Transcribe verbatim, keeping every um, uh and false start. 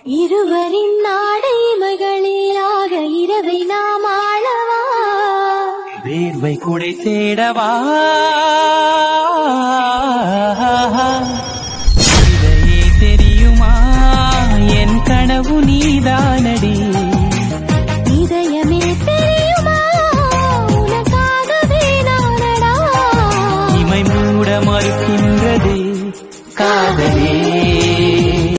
இருவரின் நாடை மகளிராக இரவை நாம் ஆளவா வேர்வை குடை தேடவா